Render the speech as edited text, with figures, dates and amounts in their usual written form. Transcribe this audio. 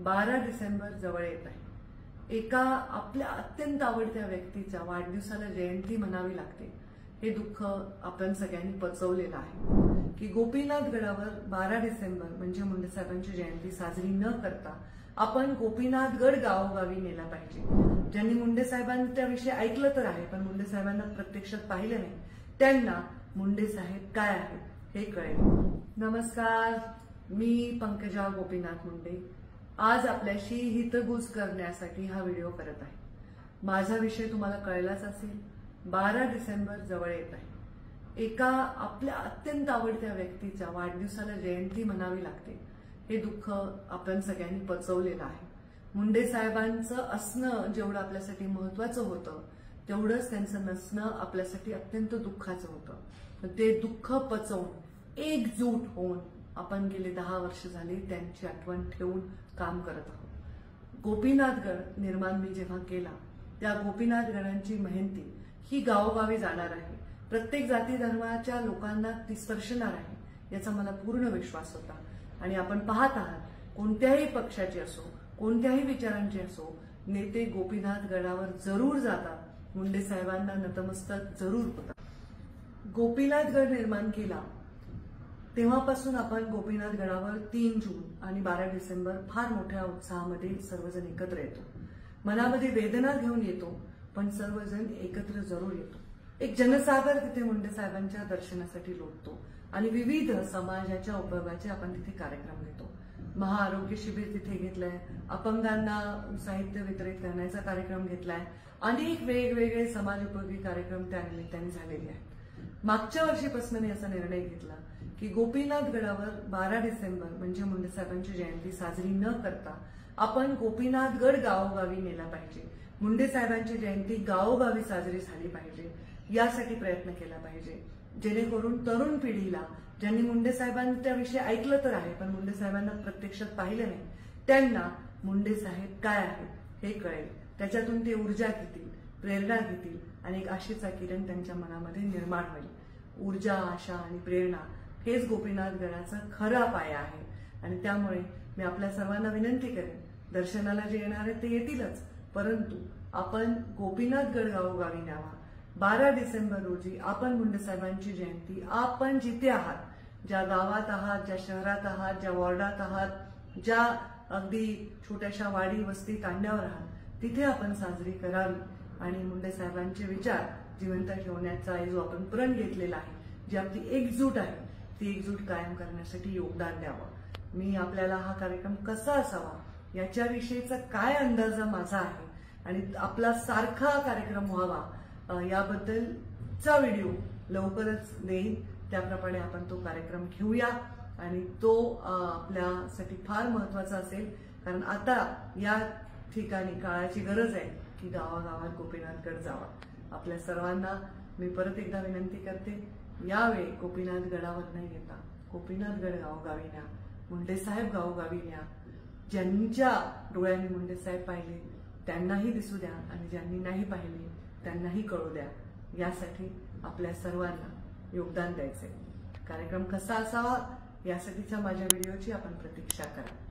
12 डिसेंबर जवळ येत आहे। एका आपल्या अत्यंत आवडत्या व्यक्तीच्या वाढदिवसाला जयंती म्हणावी लागते हे दुःख आपण सगळ्यांनी पचवलेलं आहे की गोपीनाथ गडावर 12 डिसेंबर म्हणजे मुंडे साहेबांची जयंती साजरी न करता आपण गोपीनाथ गड गावोगावी नेला पाहिजे। ज्यांनी मुंडे साहेबांच्याविषयी ऐकलं तर आहे पण मुंडे साहेबांना प्रत्यक्षात पाहिलं नाही त्यांना मुंडे साहेब काय आहेत हे कळेल। नमस्कार, मी पंकजा गोपीनाथ मुंडे आज आपल्याशी हितगुज करण्यासाठी हा व्हिडिओ करत आहे। माझा विषय तुम्हाला कळलाच असेल। 12 डिसेंबर जवळ येत आहे। एका आपल्या अत्यंत आवडत्या व्यक्तीच्या वाढदिवसाला जयंती म्हणावी लागते हे दुःख आपण सगळ्यांनी पचवलेलं आहे। मुंडे साहेबांचं असणं जेवढं आपल्यासाठी महत्वाचं होतं तेवढंच त्यांचं नसणं आपल्यासाठी अत्यंत दुःखाचं होतं। ते दुःख पचवून एकजूट होऊन आपण गेले 10 वर्ष झाले त्यांची आठवण ठेवून काम करत आहोत। गोपीनाथगड निर्माण मी जेव्हा केला त्या गोपीनाथ गडांची मेहनती ही गावोगावी जाणार आहे। प्रत्येक जाती धर्माच्या लोकांना ती स्पर्शणार आहे याचा मला पूर्ण विश्वास होता। आणि आपण पाहत आहात कोणत्याही पक्षाचे असो कोणत्याही विचारांचे असो नेते गोपीनाथ गडावर जरूर जातात, मुंडे साहेबांना नतमस्तक जरूर होतात। गोपीनाथ गड निर्माण केला तेव्हापासून आपण गोपीनाथ गडावर 3 जून आणि 12 डिसेंबर फार मोठ्या उत्साहामध्ये सर्वजण एकत्र येतो। मनामध्ये वेदना घेऊन येतो पण सर्वजण एकत्र जरूर येतो। एक जनसागर तिथे मुंडे साहेबांच्या दर्शनासाठी लोटतो आणि विविध समाजाच्या उपयोगाचे आपण तिथे कार्यक्रम घेतो। महाआरोग्य शिबिर तिथे घेतलंय, अपंगांना साहित्य वितरित करण्याचा कार्यक्रम घेतलाय, अनेक वेगवेगळे समाज उपयोगी कार्यक्रम त्या निमित्ताने झालेले आहेत। मागच्या वर्षीपासून मी असा निर्णय घेतला की गोपीनाथ गडावर 12 डिसेंबर म्हणजे मुंडे साहेबांची जयंती साजरी न करता आपण गोपीनाथ गड गावोगावी नेला पाहिजे। मुंडे साहेबांची जयंती गावोगावी साजरी झाली पाहिजे यासाठी प्रयत्न केला पाहिजे, जेणेकरून तरुण पिढीला ज्यांनी मुंडे साहेबांच्याविषयी ऐकलं तर आहे पण मुंडे साहेबांना प्रत्यक्षात पाहिलं नाही त्यांना मुंडे साहेब काय आहेत हे कळेल। त्याच्यातून ते ऊर्जा घेतील, प्रेरणा घेतील आणि एक आशेचा किरण त्यांच्या मनामध्ये निर्माण होईल। ऊर्जा, आशा आणि प्रेरणा हेच गोपीनाथ गडाचा खरा पाया आहे आणि त्यामुळे मी आपल्या सर्वांना विनंती करेन, दर्शनाला जे येणार आहे ते येतीलच परंतु आपण गोपीनाथ गड गावोगावी न्यावा। 12 डिसेंबर रोजी आपण मुंडे साहेबांची जयंती आपण जिथे आहात, ज्या गावात आहात, ज्या शहरात आहात, ज्या वॉर्डात आहात, ज्या अगदी छोट्याशा वाडी वस्ती तांड्यावर आहात तिथे आपण साजरी करावी आणि मुंडे साहेबांचे विचार जिवंत ठेवण्याचा जो आपण प्रण घेतलेला आहे, जी आपली एकजूट आहे ती एकजूट कायम करण्यासाठी योगदान द्यावं। मी आपल्याला हा कार्यक्रम कसा असावा याच्याविषयीचा काय अंदाज माझा आहे आणि आपला सारखा कार्यक्रम व्हावा याबद्दलचा व्हिडिओ लवकरच देईन। त्याप्रमाणे आपण तो कार्यक्रम घेऊया आणि तो आपल्यासाठी फार महत्वाचा असेल कारण आता या ठिकाणी काळाची गरज आहे की गावागावात गोपीनाथ गड जावा। आपल्या सर्वांना मी परत एकदा विनंती करते, यावेळी गोपीनाथ गडावर नाही येता गोपीनाथ गड गावोगावी न्या, मुंडे साहेब गावोगावी न्या। ज्यांच्या डोळ्यांनी मुंडे साहेब पाहिले त्यांनाही दिसू द्या आणि ज्यांनी नाही पाहिले त्यांनाही कळू द्या। यासाठी आपल्या सर्वांना योगदान द्यायचंय। कार्यक्रम कसा असावा यासाठीच्या माझ्या व्हिडिओची आपण प्रतीक्षा करा।